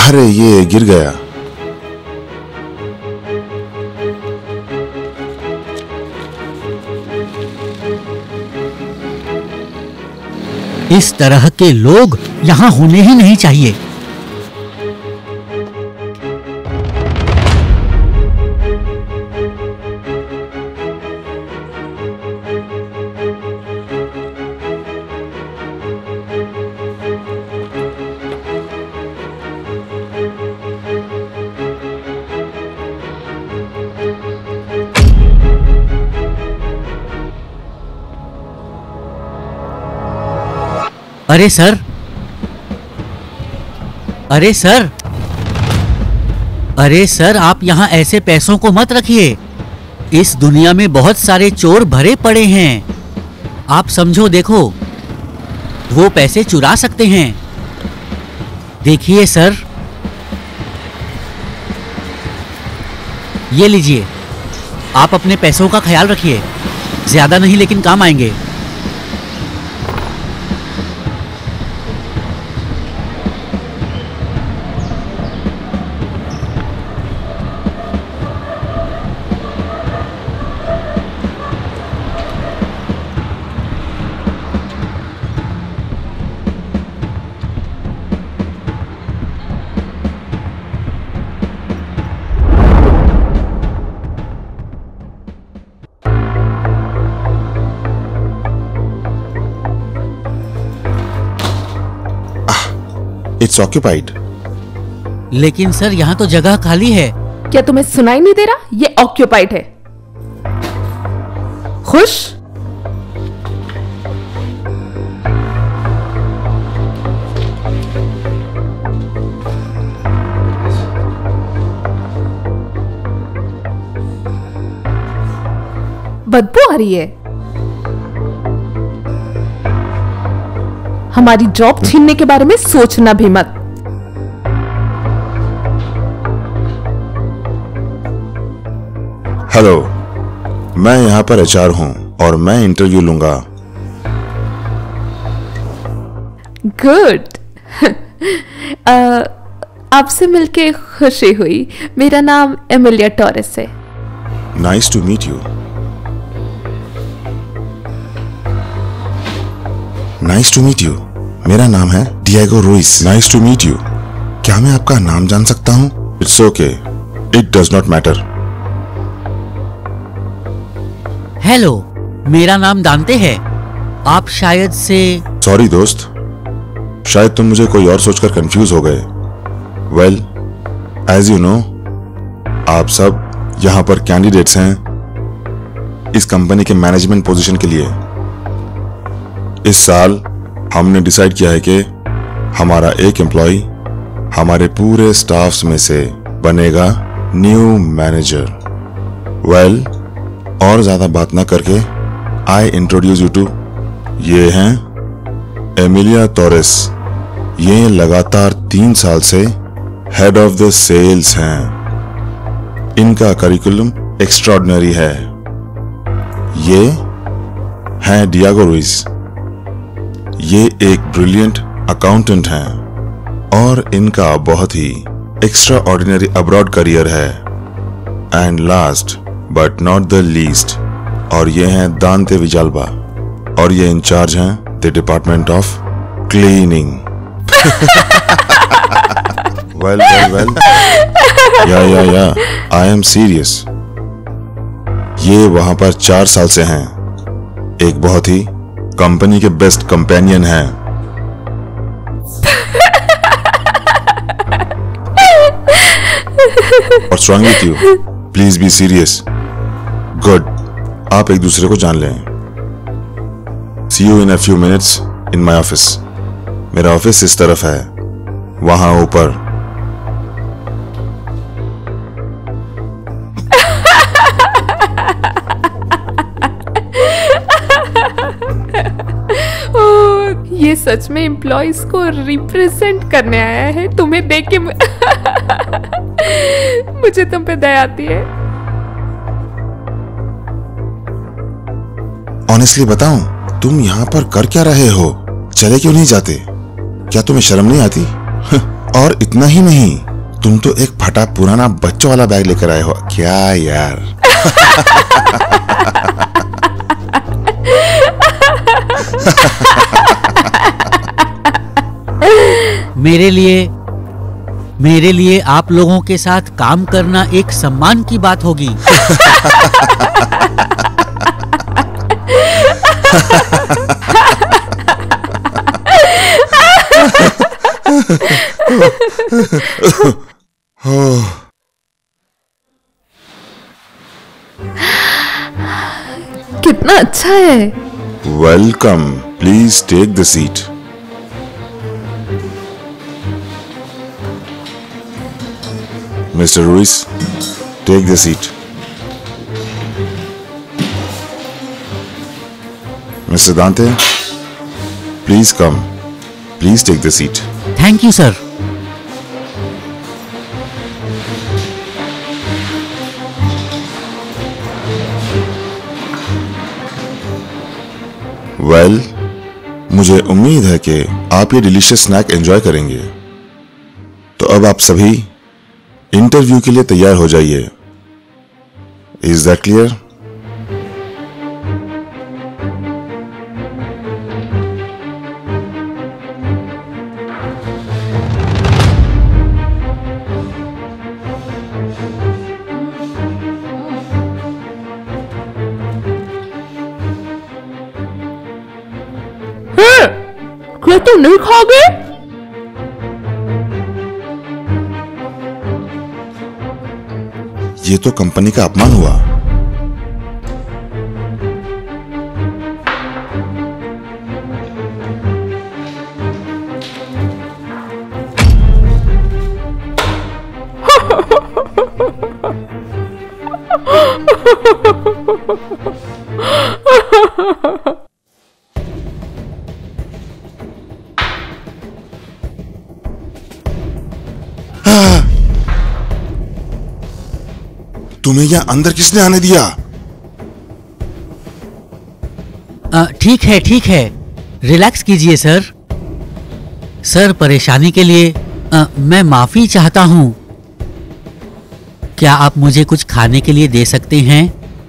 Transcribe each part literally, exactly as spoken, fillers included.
अरे ये गिर गया। इस तरह के लोग यहाँ होने ही नहीं चाहिए। अरे सर, अरे सर, अरे सर, आप यहाँ ऐसे पैसों को मत रखिए। इस दुनिया में बहुत सारे चोर भरे पड़े हैं। आप समझो, देखो, वो पैसे चुरा सकते हैं। देखिए सर, ये लीजिए, आप अपने पैसों का ख्याल रखिए। ज्यादा नहीं, लेकिन काम आएंगे। It's occupied. लेकिन सर, यहाँ तो जगह खाली है। क्या तुम्हें सुनाई नहीं दे रहा? ये ऑक्यूपाइड है। खुश? बदबू आ रही है। हमारी जॉब छीनने के बारे में सोचना भी मत। हेलो, मैं यहाँ पर एच आर हूँ और मैं इंटरव्यू लूंगा। गुड। आपसे मिलके खुशी हुई। मेरा नाम एमिलिया टॉरेस है। Nice to meet you. Nice to meet you. मेरा नाम है Diego Ruiz. Nice to meet you. क्या मैं आपका नाम जान सकता हूँ? It's okay, it does not matter. Hello, मेरा नाम दांते है। आप शायद से... सॉरी दोस्त, शायद तुम मुझे कोई और सोचकर कंफ्यूज हो गए। वेल, एज यू नो, आप सब यहाँ पर कैंडिडेट्स हैं इस कंपनी के मैनेजमेंट पोजीशन के लिए। इस साल हमने डिसाइड किया है कि हमारा एक एम्प्लॉय हमारे पूरे स्टाफ्स में से बनेगा न्यू मैनेजर। वेल, और ज्यादा बात ना करके आई इंट्रोड्यूस यू टू, ये हैं एमिलिया टॉरेस। ये लगातार तीन साल से हेड ऑफ द सेल्स हैं। इनका करिकुलम एक्स्ट्राऑर्डिनरी है। ये हैं डिएगो रुइस। ये एक ब्रिलियंट अकाउंटेंट हैं और इनका बहुत ही एक्स्ट्रा ऑर्डिनरी अब्रॉड करियर है। And last but not the least, और ये हैं दांते विजाल्बा, और ये इंचार्ज हैं the department of cleaning. Well well well, yeah yeah या आई एम सीरियस। ये वहां पर चार साल से हैं। एक बहुत ही कंपनी के बेस्ट कंपेनियन हैं। और strong with you, please be serious. Good, आप एक दूसरे को जान लें। See you in a few minutes in my office. मेरा ऑफिस इस तरफ है, वहां ऊपर। ये सच में एम्प्लॉइज को रिप्रेजेंट करने आया है। तुम्हें देख के मुझे तुम पे दया आती है। ऑनेस्टली बताऊं, तुम यहाँ पर कर क्या रहे हो? चले क्यों नहीं जाते? क्या तुम्हें शर्म नहीं आती? और इतना ही नहीं, तुम तो एक फटा पुराना बच्चों वाला बैग लेकर आए हो। क्या यार। मेरे लिए मेरे लिए आप लोगों के साथ काम करना एक सम्मान की बात होगी। कितना अच्छा है। Welcome, please take the seat. Mister Ruiz, take the seat. Mister Dante, please come, please take the seat. Thank you sir. Well well, मुझे उम्मीद है कि आप ये डिलीशियस स्नैक एंजॉय करेंगे। तो अब आप सभी इंटरव्यू के लिए तैयार हो जाइए। Is that clear? क्या तुम नहीं खाओगे? ये तो कंपनी का अपमान हुआ। तुम्हें यहां अंदर किसने आने दिया? ठीक है ठीक है, रिलैक्स कीजिए सर। सर, परेशानी के लिए आ, मैं माफी चाहता हूं। क्या आप मुझे कुछ खाने के लिए दे सकते हैं?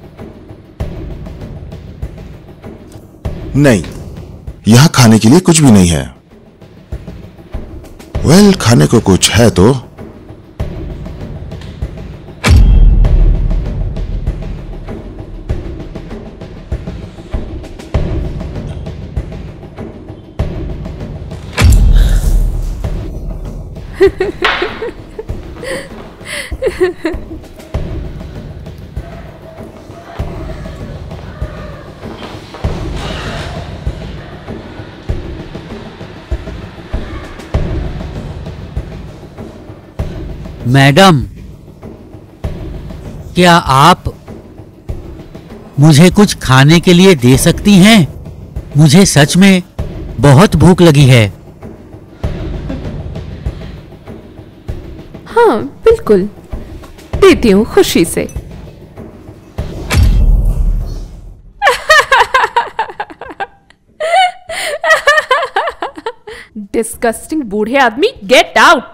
नहीं, यहां खाने के लिए कुछ भी नहीं है। वेल, खाने को कुछ है तो। मैडम, क्या आप मुझे कुछ खाने के लिए दे सकती हैं? मुझे सच में बहुत भूख लगी है। हाँ बिल्कुल, देती हूँ खुशी से। डिस्गस्टिंग बूढ़े आदमी, गेट आउट।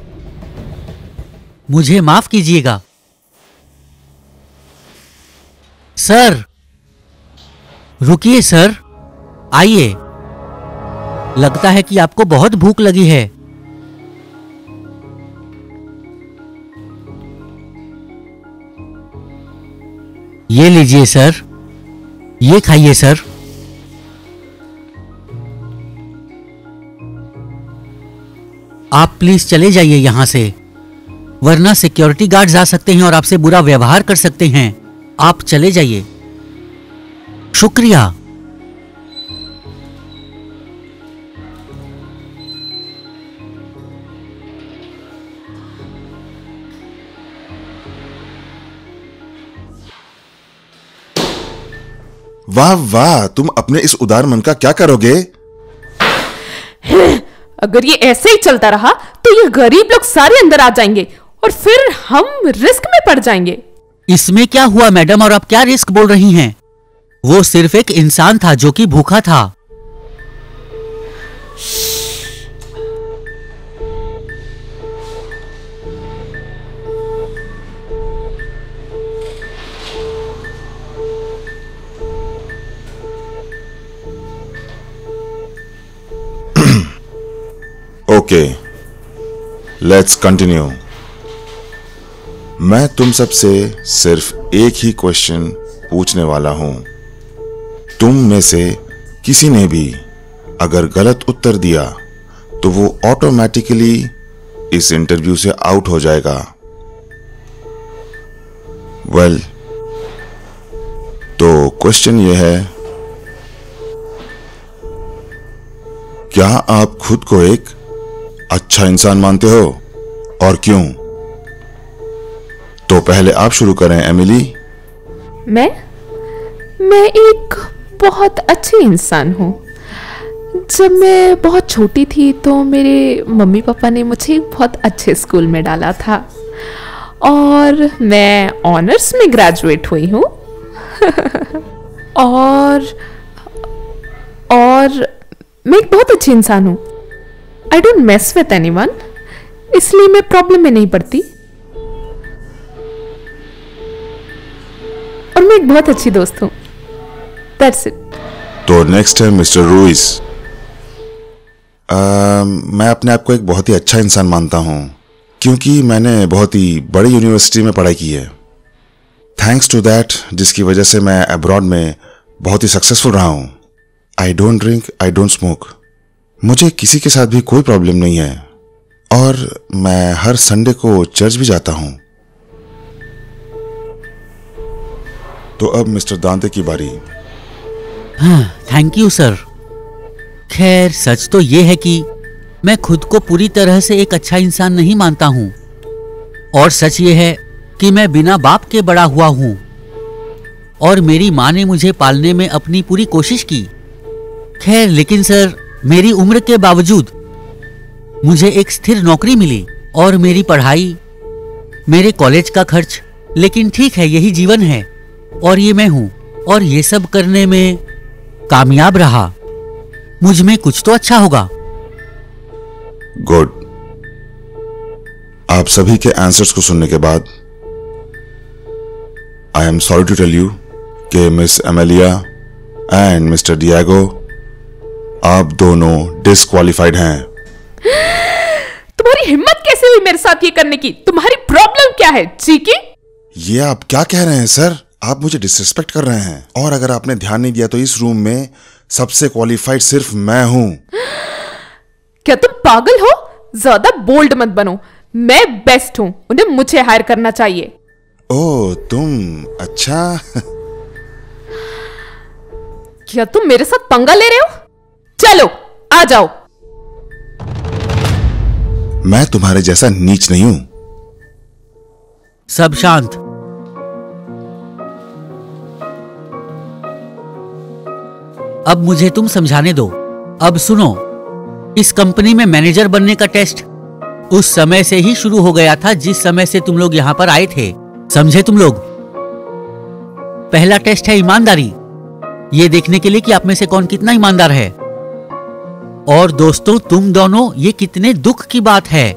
मुझे माफ कीजिएगा सर। रुकिए सर, आइए। लगता है कि आपको बहुत भूख लगी है। ये लीजिए सर, ये खाइए सर। आप प्लीज चले जाइए यहां से, वरना सिक्योरिटी गार्ड्स आ सकते हैं और आपसे बुरा व्यवहार कर सकते हैं। आप चले जाइए। शुक्रिया। वाह वाह, तुम अपने इस उदार मन का क्या करोगे? अगर ये ऐसे ही चलता रहा तो ये गरीब लोग सारे अंदर आ जाएंगे और फिर हम रिस्क में पड़ जाएंगे। इसमें क्या हुआ मैडम, और आप क्या रिस्क बोल रही हैं? वो सिर्फ एक इंसान था जो कि भूखा था। Okay, let's continue. मैं तुम सबसे सिर्फ एक ही क्वेश्चन पूछने वाला हूं। तुम में से किसी ने भी अगर गलत उत्तर दिया तो वो ऑटोमेटिकली इस इंटरव्यू से आउट हो जाएगा। वेल, तो क्वेश्चन ये है, क्या आप खुद को एक अच्छा इंसान मानते हो और क्यों? तो पहले आप शुरू करें एमिली। मैं मैं एक बहुत अच्छी इंसान हूँ। जब मैं बहुत छोटी थी तो मेरे मम्मी पापा ने मुझे बहुत अच्छे स्कूल में डाला था और मैं ऑनर्स में ग्रेजुएट हुई हूँ। और और मैं एक बहुत अच्छी इंसान हूँ। I don't mess with anyone, इसलिए मैं प्रॉब्लम में नहीं पड़ती। और मैं एक बहुत अच्छी दोस्त हूँ। That's it. तो नेक्स्ट है मिस्टर रूइस। मैं अपने आप को एक बहुत ही अच्छा इंसान मानता हूँ क्योंकि मैंने बहुत ही बड़ी यूनिवर्सिटी में पढ़ाई की है। थैंक्स टू दैट, जिसकी वजह से मैं अब्रॉड में बहुत ही सक्सेसफुल रहा हूँ। I don't drink, I don't smoke. मुझे किसी के साथ भी कोई प्रॉब्लम नहीं है और मैं हर संडे को चर्च भी जाता हूँ। तो अब मिस्टर दांते की बारी। हाँ, थैंक यू सर। खैर, सच तो ये है कि मैं खुद को पूरी तरह से एक अच्छा इंसान नहीं मानता हूँ और सच ये है कि मैं बिना बाप के बड़ा हुआ हूँ और मेरी माँ ने मुझे पालने में अपनी पूरी कोशिश की। खैर, लेकिन सर, मेरी उम्र के बावजूद मुझे एक स्थिर नौकरी मिली और मेरी पढ़ाई, मेरे कॉलेज का खर्च। लेकिन ठीक है, यही जीवन है और ये मैं हूँ और ये सब करने में कामयाब रहा। मुझ में कुछ तो अच्छा होगा। गुड। आप सभी के आंसर्स को सुनने के बाद I am sorry to tell you कि miss Amelia and mister Diego, आप दोनों डिस्क्वालिफाइड हैं। तुम्हारी हिम्मत कैसे हुई मेरे साथ ये करने की? तुम्हारी प्रॉब्लम क्या है चीकी? ये आप क्या कह रहे हैं सर? आप मुझे डिसरिस्पेक्ट कर रहे हैं। और अगर आपने ध्यान नहीं दिया तो इस रूम में सबसे क्वालिफाइड सिर्फ मैं हूं। क्या तुम पागल हो? ज्यादा बोल्ड मत बनो। मैं बेस्ट हूं, उन्हें मुझे हायर करना चाहिए। ओह, तुम? अच्छा। क्या तुम मेरे साथ पंगा ले रहे हो? चलो आ जाओ। मैं तुम्हारे जैसा नीच नहीं हूं। सब शांत। अब मुझे तुम समझाने दो। अब सुनो, इस कंपनी में मैनेजर बनने का टेस्ट उस समय से ही शुरू हो गया था जिस समय से तुम लोग यहां पर आए थे। समझे तुम लोग? पहला टेस्ट है ईमानदारी, ये देखने के लिए कि आप में से कौन कितना ईमानदार है। और दोस्तों, तुम दोनों, ये कितने दुख की बात है।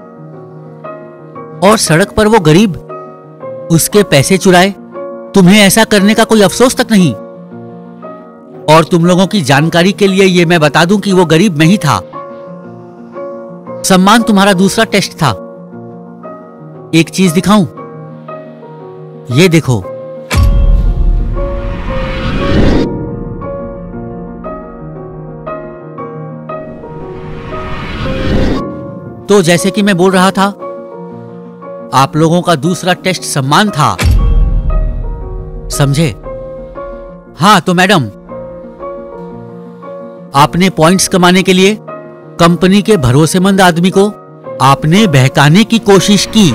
और सड़क पर वो गरीब, उसके पैसे चुराए, तुम्हें ऐसा करने का कोई अफसोस तक नहीं। और तुम लोगों की जानकारी के लिए ये मैं बता दूं कि वो गरीब नहीं था। सम्मान तुम्हारा दूसरा टेस्ट था। एक चीज दिखाऊं? ये देखो। तो जैसे कि मैं बोल रहा था, आप लोगों का दूसरा टेस्ट सम्मान था। समझे? हाँ, तो मैडम, आपने पॉइंट्स कमाने के लिए कंपनी के भरोसेमंद आदमी को आपने बहकाने की कोशिश की।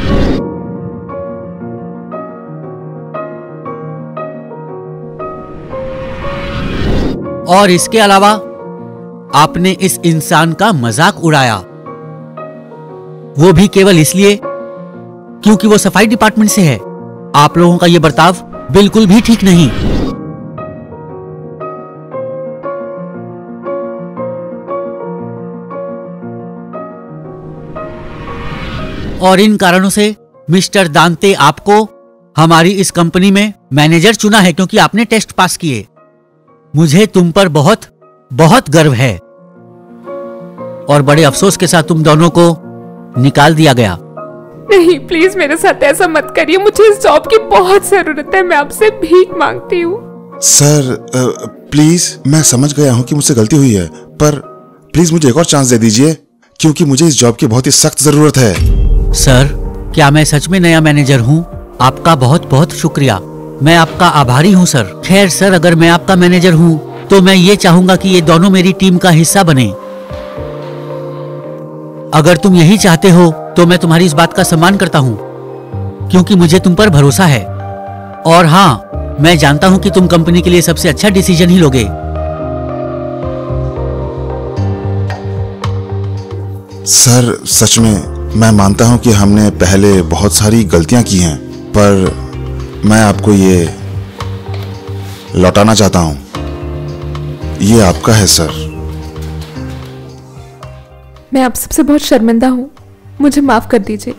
और इसके अलावा आपने इस इंसान का मजाक उड़ाया, वो भी केवल इसलिए क्योंकि वो सफाई डिपार्टमेंट से है। आप लोगों का यह बर्ताव बिल्कुल भी ठीक नहीं। और इन कारणों से मिस्टर दांते आपको हमारी इस कंपनी में मैनेजर चुना है क्योंकि आपने टेस्ट पास किए। मुझे तुम पर बहुत बहुत गर्व है। और बड़े अफसोस के साथ तुम दोनों को निकाल दिया गया। नहीं, प्लीज मेरे साथ ऐसा मत करिए, मुझे इस जॉब की बहुत जरूरत है, मैं आपसे भीख मांगती हूँ। सर प्लीज, मैं समझ गया हूँ कि मुझसे गलती हुई है, पर प्लीज मुझे एक और चांस दे दीजिए, क्योंकि मुझे इस जॉब की बहुत ही सख्त जरूरत है। सर, क्या मैं सच में नया मैनेजर हूँ? आपका बहुत बहुत शुक्रिया, मैं आपका आभारी हूँ सर। खैर सर, अगर मैं आपका मैनेजर हूँ तो मैं ये चाहूंगा कि ये दोनों मेरी टीम का हिस्सा बने। अगर तुम यही चाहते हो तो मैं तुम्हारी इस बात का सम्मान करता हूँ, क्योंकि मुझे तुम पर भरोसा है। और हाँ, मैं जानता हूँ कि तुम कंपनी के लिए सबसे अच्छा डिसीजन ही लोगे। सर सच में मैं मानता हूं कि हमने पहले बहुत सारी गलतियां की हैं, पर मैं आपको ये लौटाना चाहता हूं। ये आपका है सर। मैं आप सबसे बहुत शर्मिंदा हूँ, मुझे माफ कर दीजिए।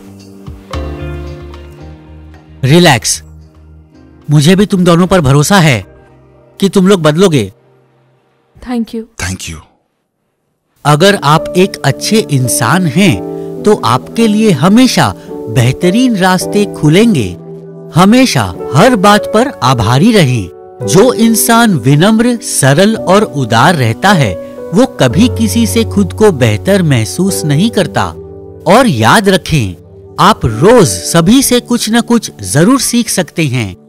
रिलैक्स, मुझे भी तुम दोनों पर भरोसा है कि तुम लोग बदलोगे। Thank you. Thank you. अगर आप एक अच्छे इंसान हैं तो आपके लिए हमेशा बेहतरीन रास्ते खुलेंगे। हमेशा हर बात पर आभारी रहें। जो इंसान विनम्र, सरल और उदार रहता है वो कभी किसी से खुद को बेहतर महसूस नहीं करता। और याद रखें, आप रोज सभी से कुछ न कुछ जरूर सीख सकते हैं।